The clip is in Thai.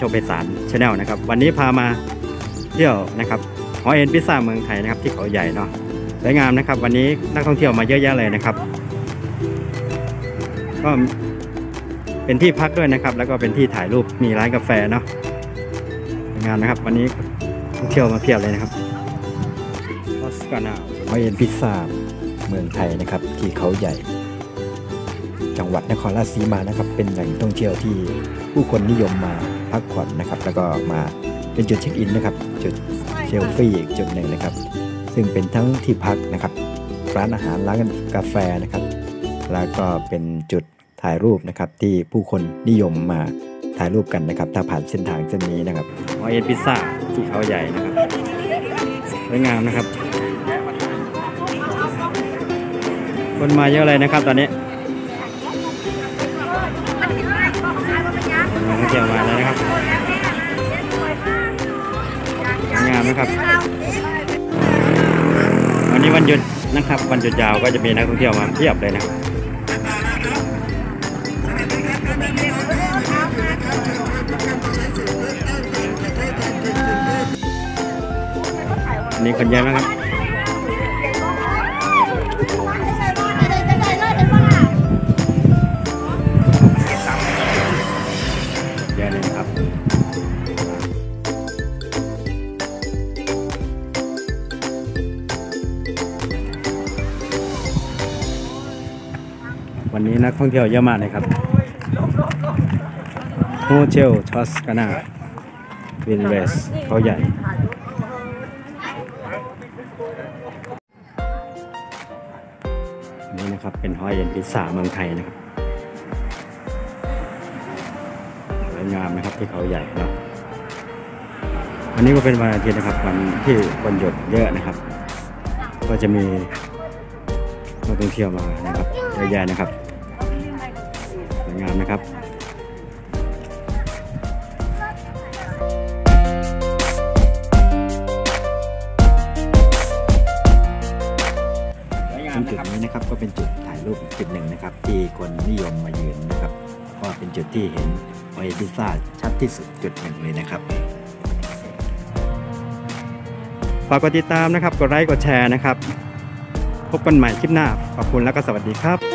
ไพศาลชาแนลนะครับวันนี้พามาเที่ยวนะครับหอเอ็นพิซซ่าเมืองไทยนะครับที่เขาใหญ่เนาะสวยงามนะครับวันนี้นักท่องเที่ยวมาเยอะแยะเลยนะครับก็เป็นที่พักด้วยนะครับแล้วก็เป็นที่ถ่ายรูปมีร้านกาแฟเนาะสวยงามนะครับวันนี้ท่องเที่ยวมาเพียบเลยนะครับทอสกานาหอเอ็นพิซซ่าเมืองไทยนะครับที่เขาใหญ่จังหวัดนครราชสีมานะครับเป็นแหล่งท่องเที่ยวที่ผู้คนนิยมมาพักผ่อนนะครับแล้วก็มาเป็นจุดเช็คอินนะครับจุดเซลฟี่อีกจุดหนึ่งนะครับซึ่งเป็นทั้งที่พักนะครับร้านอาหารร้านกาแฟนะครับแล้วก็เป็นจุดถ่ายรูปนะครับที่ผู้คนนิยมมาถ่ายรูปกันนะครับถ้าผ่านเส้นทางเส้นนี้นะครับหอเอ็นพิซซ่าที่เขาใหญ่นะครับสวยงามนะครับคนมาเยอะเลยนะครับตอนนี้นักท่องเที่ยวมาแล้วนะครับงามนะครับวันนี้วันหยุดนะครับวันหยุดยาวก็จะมีนักท่องเที่ยวมาเพียบเลยนะครับนี่คนเยอะนะครับเยอะเลยครับวันนี้นักท่องเที่ยวเยอะมากเลยครับโฮเทลทอสกานาวินเวสเขาใหญ่นี่นะครับเป็นหอเอ็นพิซซ่าเมืองไทยนะครับสวยงามนะครับที่เขาใหญ่เนาะวันนี้ก็เป็นวันอาทิตย์นะครับวันที่คนหยุดเยอะนะครับก็จะมีนักท่องเที่ยวมานะครับเยอะแยะนะครับสวยงามนะครับจุดนี้นะครับก็เป็นจุดถ่ายรูปจุดหนึ่งนะครับที่คนนิยมมายืนนะครับก็เป็นจุดที่เห็นหอเอ็นพิซซ่าชัดที่สุดจุดหนึ่งเลยนะครับฝากกดติดตามนะครับกดไลค์กดแชร์นะครับพบกันใหม่คลิปหน้าขอบคุณแล้วก็สวัสดีครับ